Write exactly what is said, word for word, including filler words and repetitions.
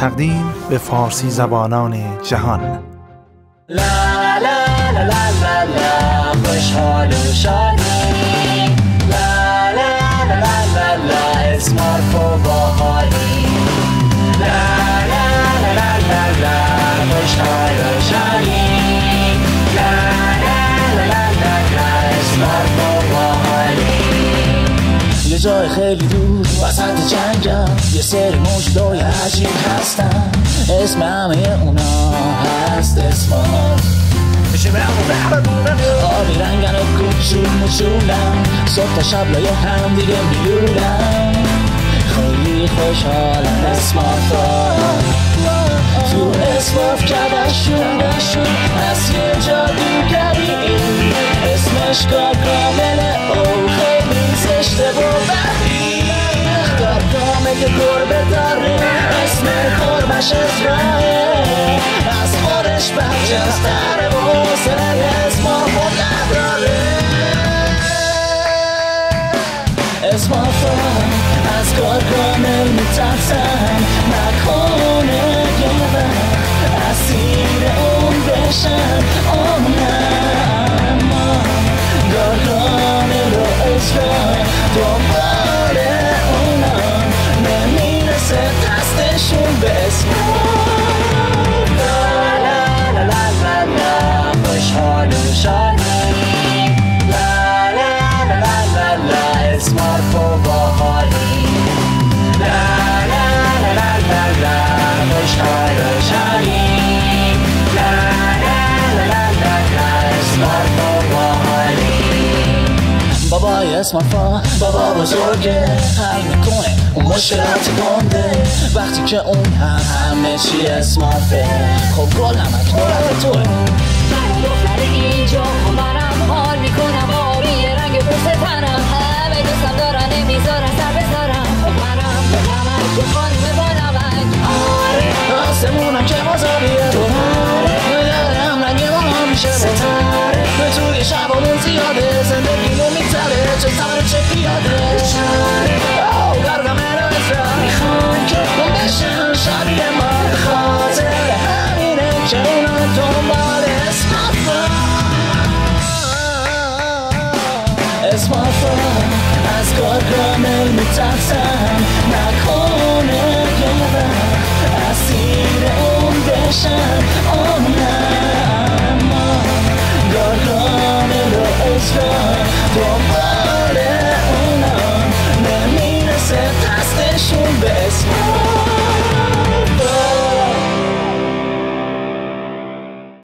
تقدیم به فارسی زبانان جهان. لا لا لا لا لا لا خوشحال و شادی، لا لا لا لا لا لا اسمارت و باحالی، لا لا لا لا لا لا خوشحال و شادی، لا لا لا لا لا لا اسمارت و باحالی. یه جای خیلی دور وسط جنگل یه سری موجودای عجیب هستن، اسم همه اونا هست اسمارت. آبی رنگن و کوچول مچولن، صبح تا شب لایه هم دیگه میلولن، خیلی خوشحالن اسمارت ها. تو اسمارت کدشون از یه جادوگری، اسمش کارکامله او خیلی زشته و بدی. کارکامه که گربه داره، اسم گربش ازرائه، از خودش برجستره و حوصله اسمارت نداره. اسمارت از کارکامل میترسن، نکنه یه وقت اسیر اون بشن. آه نه، اما کارکامل رو اجرا دنبال اونا نمیرسه دستشون به اسمارت. لا لا لا لا لا خوشحال و شادی، لا لا لا لا لا اسمارت و باحالی، لا لا لا لا لا خوشحال و شادی، لا لا لا لا لا اسمارت و باحالی. بابای اسمارت بابا بزرگه، حل میکنه اون مشکلات گنده، وقتی که اون هم همه چی اسمارته. خب گل همک نورت توه، من دختر اینجا منم حال میکنم، آبی رنگ پوست تنم، همه دوستم دارن نمیذارن سر بذارم. خب منم بگمم که خانم بانمک، آره آسمونم که مزاریه تو، آره دارم رنگ ما میشه